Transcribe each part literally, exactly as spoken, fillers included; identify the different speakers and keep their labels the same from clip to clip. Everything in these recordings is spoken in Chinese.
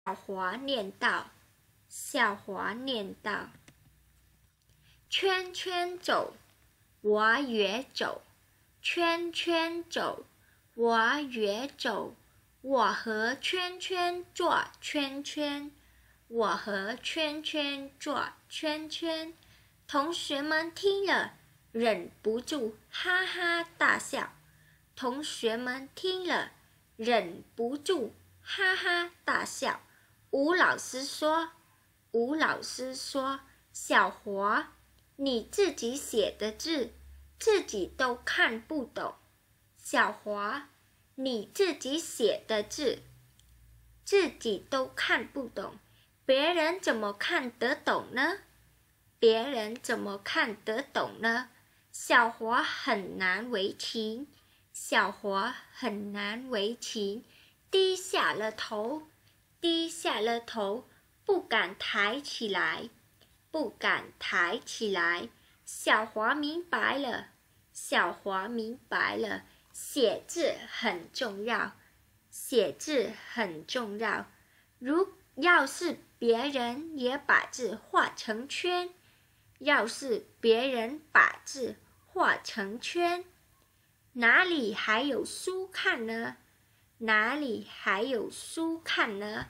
Speaker 1: 小华念道，小华念道，圈圈走，我也走，圈圈走，我也走，我和圈圈做圈圈，我和圈圈做圈圈。同学们听了，忍不住哈哈大笑。同学们听了，忍不住哈哈大笑。吴老师说：“吴老师说，小华，你自己写的字，自己都看不懂。小华，你自己写的字，自己都看不懂，别人怎么看得懂呢？别人怎么看得懂呢？”小华很难为情，小华很难为情，低下了头。低下了头，不敢抬起来，不敢抬起来。小华明白了，小华明白了，写字很重要，写字很重要。如要是别人也把字画成圈，要是别人把字画成圈，哪里还有书看呢？哪里还有书看呢？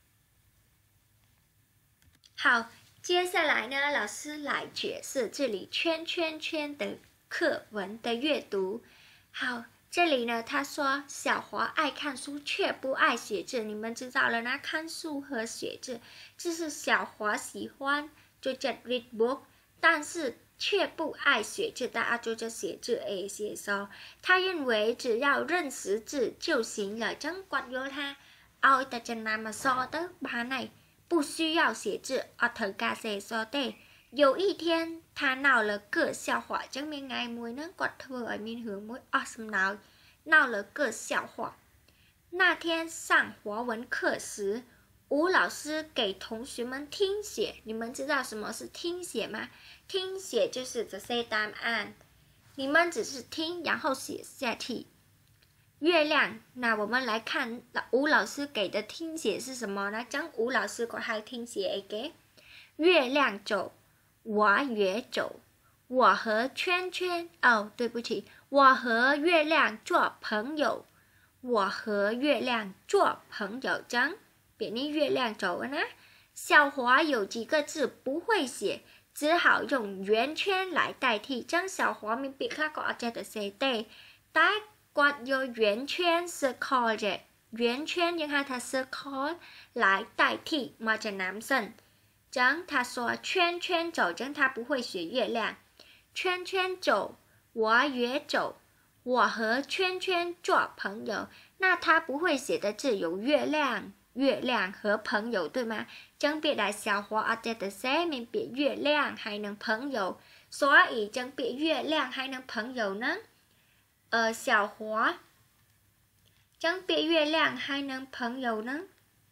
Speaker 1: 好，接下来呢，老师来解释这里圈圈圈的课文的阅读。好，这里呢，他说小华爱看书，却不爱写字。你们知道了呢，看书和写字，这是小华喜欢，就叫 read book， 但是却不爱写字，大家就叫写字诶写手。他认为只要认识字就行了，真quật vô他ao ta chân nam mà so tới ba này， 不需要写字，而thời ca sẽ so tê。有一天，他闹了个笑话，真面ngày mùi nắng quật thừa ở miền hướng mũi ở sầm nào， 闹了个笑话。那天上华文课时，吴老师给同学们听写。你们知道什么是听写吗？听写就是这些答案，你们只是听，然后写下去。月亮，那我们来看吴老师给的听写是什么呢？将吴老师có hai听写嘅。月亮走，我也走，我和圈圈，哦，对不起，我和月亮做朋友，我和月亮做朋友，真别你月亮走了呢。小华有几个字不会写，只好用圆圈来代替。真小华明别khác có ở的写对，但quật vô 圆圈 circle 啫，圆圈用它的 circle 来代替 màจะ男生。真他说圈圈走，真他不会写月亮。圈圈走，我也走，我和圈圈做朋友。那他不会写的字有月亮、月亮和朋友，对吗？真别来小华ở đây的寫面别月亮还能朋友，所以真别月亮还能朋友呢？呃，小华，真别月亮还能朋友呢？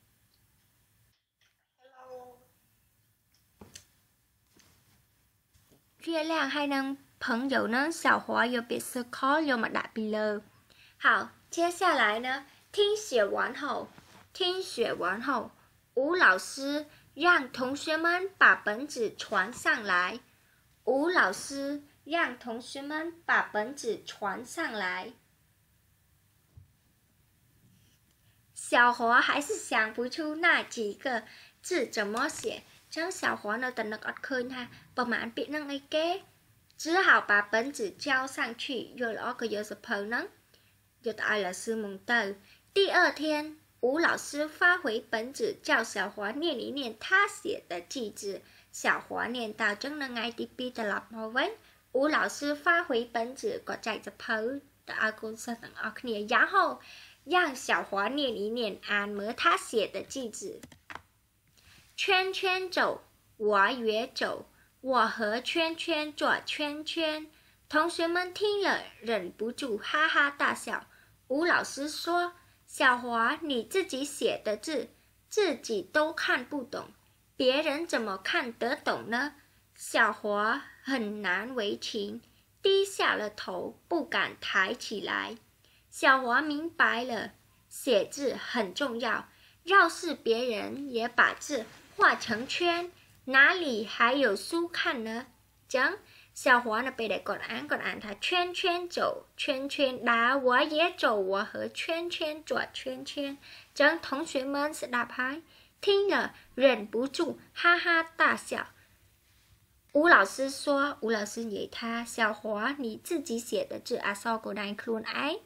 Speaker 1: 月亮还能朋友呢？小华有别 circle 有嘛打比了。好，接下来呢，听写完后，听写完后，吴老师让同学们把本子传上来。吴老师让同学们把本子传上来。小华还是想不出那几个字怎么写。真小华呢，等那个khơi ha， ประมาณពាក្យហ្នឹងអីគេ只好把本子交上去，又了个有是朋呢，又爱了师蒙豆。第二天，吴老师发回本子，叫小华念一念他写的句子。小华念到真能爱第ปีตลับมาវិញ吴老师发回本子，ก็ใจจะเพ้อแต่อากูส等阿克尼，然后让小华念一念按摩他写的句子。圈圈走，我也走，我和圈圈做圈圈。同学们听了，忍不住哈哈大笑。吴老师说：“小华，你自己写的字，自己都看不懂，别人怎么看得懂呢？”小华很难为情，低下了头，不敢抬起来。小华明白了，写字很重要。 要是别人也把字画成圈，哪里还有书看呢？Chẳng, Xiao Hóa là bị để còn án còn án thà圈圈走圈圈打我也走我和圈圈转圈圈。Chẳng, 同学们是打牌，听了忍不住哈哈大笑。吴老师说，吴老师给他小华，你自己写的字啊，so của đài khuôn ái,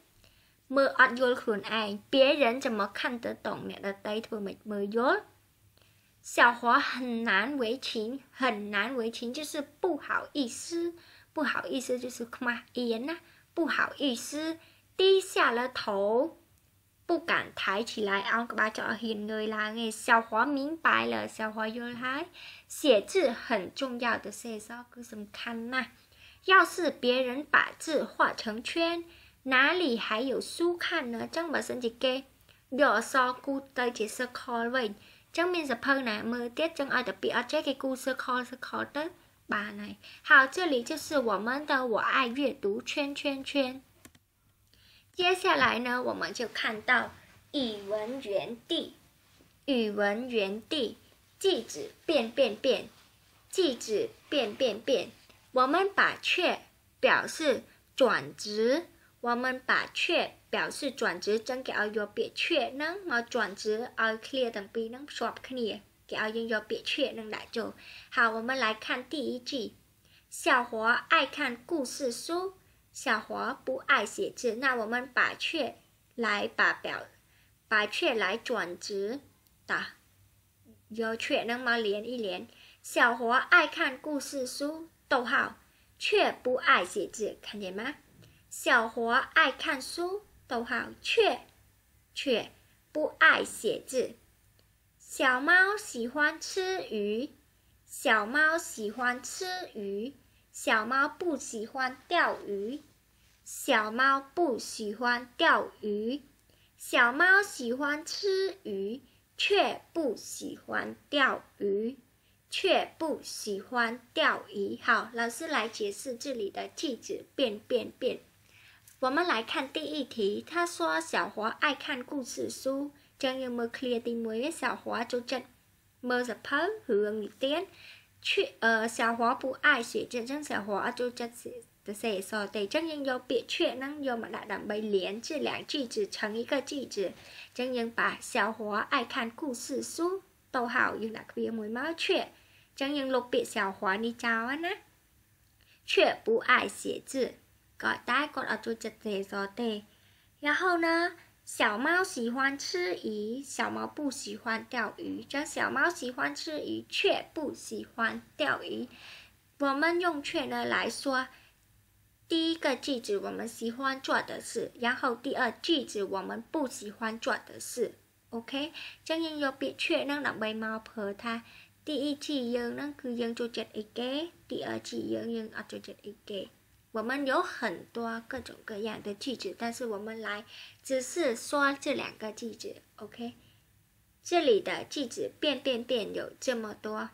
Speaker 1: mơ ọt vô khuôn ái, 别人怎么看得懂呢？的 tay thôi mệt mơ dốt。小华很难为情，很难为情就是不好意思，不好意思就是 không yên 呐，不好意思，低下了头，不敢抬起来。ông bà cho hiền người là nghe 小华明白了，小华原来写字很重要的是说个什么看呐？要是别人把字画成圈，哪里还有书看呢？真mà xin chị kê, giờ so cu tây chỉ sơ kho vậy. Chẳng mình sẽ phân nè, mơ tiết chẳng ai đặc biệt ở trái cái cu sơ kho sơ kho tới bà này. 好，这里就是我们的我爱阅读圈圈圈。接下来呢，我们就看到语文园地。语文园地，句子变变变，句子变变变。我们把却表示转职，我们把却表示转职 chẳng គេឲ្យយកពាក្យ却ហ្នឹងមក转职ឲ្យ clear ទាំងពីរហ្នឹងស្របគ្នាគេឲ្យយើងយកពាក្យ却ហ្នឹងដាក់ចូល。好，我们来看第一句。小华爱看故事书，小华不爱写字。那我们把却来把表把却来转职打យក却ហ្នឹងមក連一連。小华爱看故事书，逗号，却不爱写字，看见吗？小华爱看书，逗号，却却不爱写字。小猫喜欢吃鱼，小猫喜欢吃鱼，小猫不喜欢钓鱼，小猫不喜欢钓鱼。小猫喜欢吃鱼，却不喜欢钓鱼，却不喜欢钓鱼。好，老师来解释这里的句子变变变。我们来看第一题，他说小华爱看故事书。Chẳng như mơ clear tìm mới小华就真 mơ dập phớ hướng tiến chuyện ờ 小华不爱写字 chẳng 小华就真的写所以 chẳng 用 do 别却 能 用 mà đã đảm bảo 连这两句子成一个句子 chẳng 用 把小华爱看故事书 逗号 用 đặt 别 mùi máu 却 chẳng 用 lục 别小华 đi chào á ná 却不爱写字 gọi tái con ở chỗ chật rề gió tề 然后呢小猫喜欢吃鱼，小猫不喜欢钓鱼。这小猫喜欢吃鱼，却不喜欢钓鱼。我们用却呢来说，第一个句子我们喜欢做的事，然后第二句子我们不喜欢做的事。OK， chẳng nhưng do 别却能làm bay mau phở tha。第一句យើងនឹងគឺយើងចូលចិត្តអីគេ第二句យើងយើងអត់ចូលចិត្តអីគេ我们有很多各种各样的句子，但是我们来只是说这两个句子 ，OK？ 这里的句子变变变有这么多，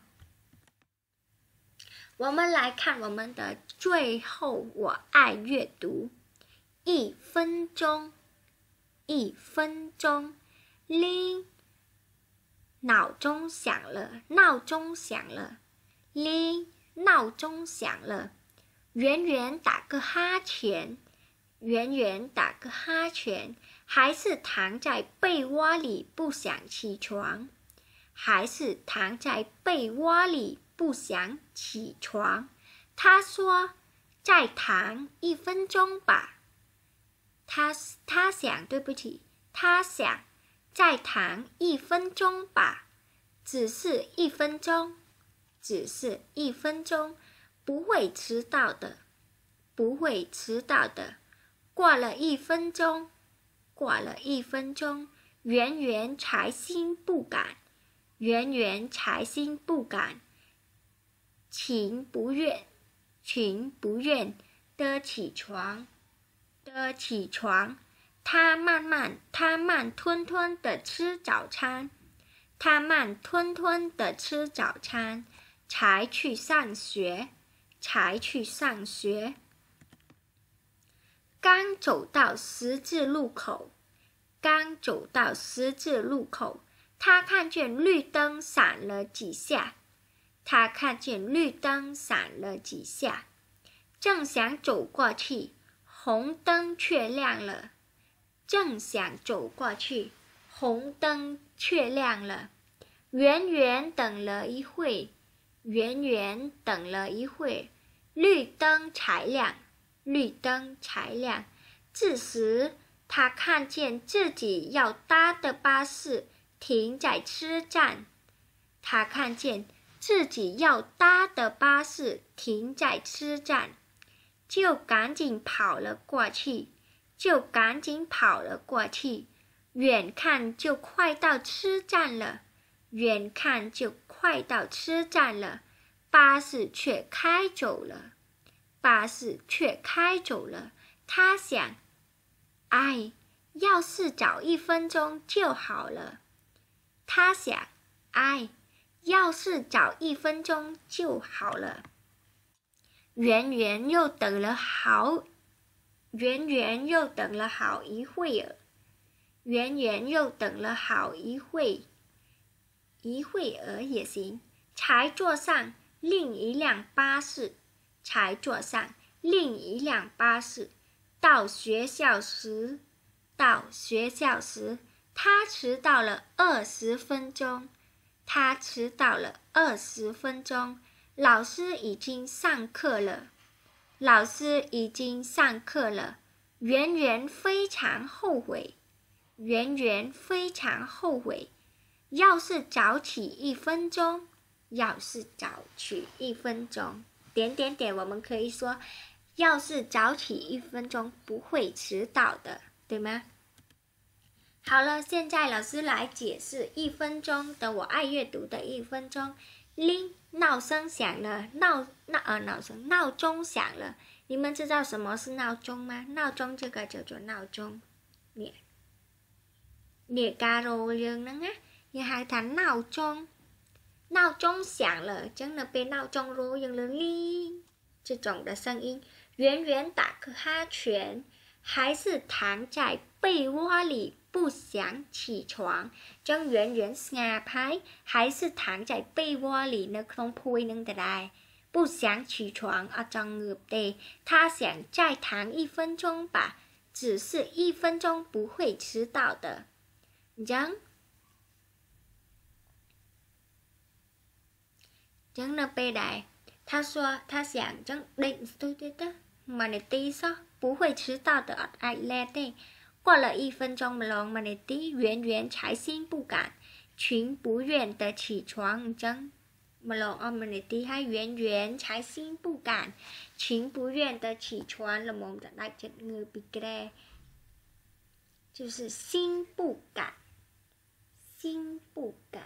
Speaker 1: 我们来看我们的最后，我爱阅读，一分钟，一分钟，铃，闹钟响了，闹钟响了，铃，闹钟响了。圆圆打个哈欠，圆圆打个哈欠，还是躺在被窝里不想起床，还是躺在被窝里不想起床。他说：“再躺一分钟吧。”他他想，对不起，他想再躺一分钟吧，只是一分钟，只是一分钟。不会迟到的，不会迟到的。过了一分钟，过了一分钟，圆圆才心不甘，圆圆才心不甘，情不愿，情不愿的起床，的起床。他慢慢，他慢吞吞的吃早餐，他慢吞吞的吃早餐，才去上学。才去上学。刚走到十字路口，刚走到十字路口， 他看见绿灯闪了几下，他看见绿灯闪了几下，正想走过去，红灯却亮了。正想走过去，红灯却亮了。远远等了一会，远远等了一会，绿灯才亮，绿灯才亮。这时，他看见自己要搭的巴士停在车站。他看见自己要搭的巴士停在车站，就赶紧跑了过去。就赶紧跑了过去，远看就快到车站了，远看就快到车站了，巴士却开走了，巴士却开走了。他想，哎，要是早一分钟就好了。他想，哎，要是早一分钟就好了。远远又等了好。远远又等了好一会儿，远远又等了好一会，一会儿也行，才坐上另一辆巴士，才坐上另一辆巴士。到学校时，到学校时，他迟到了二十分钟，他迟到了二十分钟。老师已经上课了。老师已经上课了，圆圆非常后悔，圆圆非常后悔。要是早起一分钟，要是早起一分钟，点点点，我们可以说，要是早起一分钟不会迟到的，对吗？好了，现在老师来解释一分钟的我爱阅读的一分钟。铃，闹声响了，闹闹呃闹声闹钟响了。你们知道什么是闹钟吗？闹钟这个叫做闹钟。เนี่ยเนี่ยการโรงเรื่องนั้นนะยังหาทาน闹钟。闹钟响了，真的被闹钟揉用了铃这种的声音。圆圆打个哈欠，还是躺在被窝里不想起床。จัง圆圆งาพาย还是躺在被窝里ในក្នុងភួយនឹងก็ได้不想起床啊，张ngợp tê，他想再躺一分钟吧，只是一分钟不会迟到的。จังจัง呢被来，他说他想จังđịnh tôi对的，mà này tí sao不会迟到的啊，爱来的。过了一分钟嘛龙嘛này tí，圆圆才心不甘情不愿的起床จัง。mà lòng ông mình tí hai圆圆才心不甘情不愿的起床了梦的来整个比个就是心不甘心不甘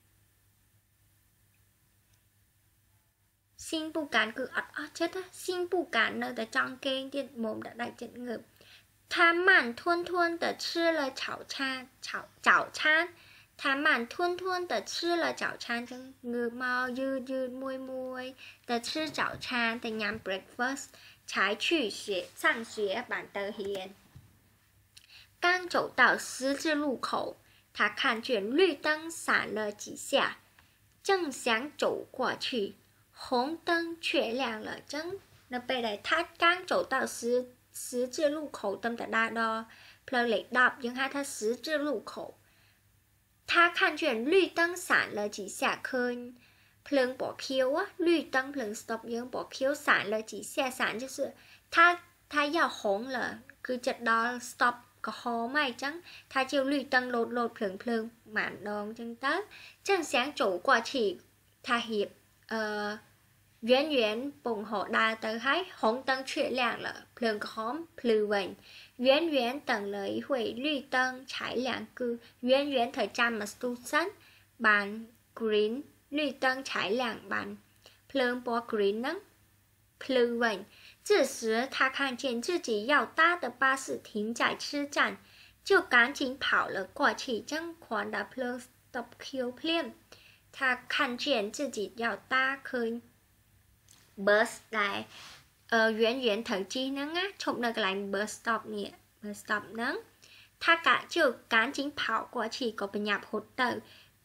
Speaker 1: 心不甘cứ ọt ọt chết á心不甘nơi的trong kênh điện mồm đã đại trận ngực他慢吞吞的吃了早餐早早餐他慢吞吞的吃了早餐，真ngược mauยืดยืดมวยมวย的吃早餐的nhắm breakfast， 才去学上学板的hiền。刚走到十字路口，他看见绿灯闪了几下，正想走过去，红灯却亮了。真那背来，他刚走到十十字路口，灯的大道，เพลิงเหล็กดับยังให้他十字路口。他看见绿灯闪了几下，เคยเพลิงบอกเขียว啊，绿灯เพลิง stop ยังบอกเขียว闪了几下，闪就是他他要红了คือจะดอ stop ก็ฮอไม่จัง他就绿灯โลดโลดเพลิงเพลิงหมานดองจังเต้正想走过去他hiệp呃圆圆bùng hộ đa tới hái红灯却亮了เพลิงก็หอมพลือវិញ圆圆等了一会绿灯才亮cứ圆圆thời gian mà tu sân bàn green 绿灯才亮bàn เพลิงบอก green 能 พลือវិញ这时他看见自己要搭的巴士停在车站就赶紧跑了过去将款的เพลิง stop เขียวเพลียม他看见自己要搭เคยbus ได้呃圆圆thời chi nắng á chụp nơi cái bus stop nè bus stop nắng他赶就赶紧跑过去ก็ไปหยับหดเตอ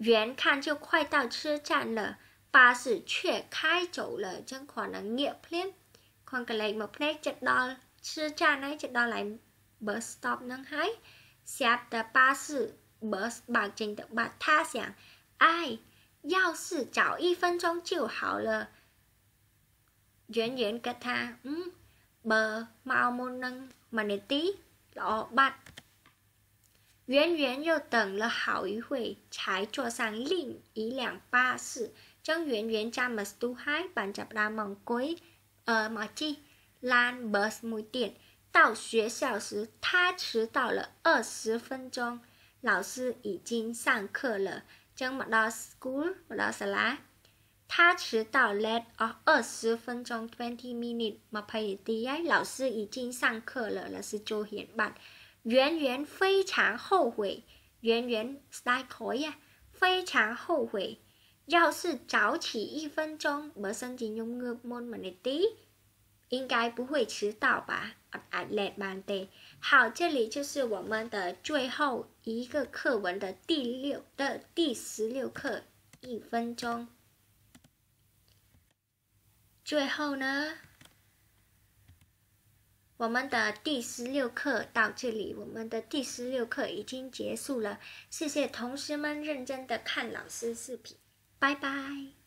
Speaker 1: 远看就快到车站了，巴士却开走了，真可能nghiệp phép. Còn cái này một phép chật đo车站ấy chật đo lại bus stop nâng hái. Xe tờ bus bus bảo trình tự bà tha想 ai 要是早一分钟就好了。远远跟他嗯 bờ mau một nâng mà nè tí lọ bạch. 圆圆又等了好一会，才坐上另一辆巴士。张圆圆站 bus số hai, bạn chập đá mong cuối ở mà chi lan bus mũi tiền. 到学校时，他迟到了二十分钟。老师已经上课了。张mặt đo school mặt đo sala. 他迟到 late 二十分钟 twenty minutes mà phải tí ấy. 老师已经上课了，老师就显版。圆圆非常后悔，圆圆 style 可以啊，非常后悔。要是早起一分钟，bữa sân chỉ nhung ngược môn mà này tí， 应该不会迟到吧？啊，late 班的。好，这里就是我们的最后一个课文的第六的第十六课，一分钟。最后呢？我们的第十六课到这里，我们的第十六课已经结束了。谢谢同学们认真的看老师视频，拜拜。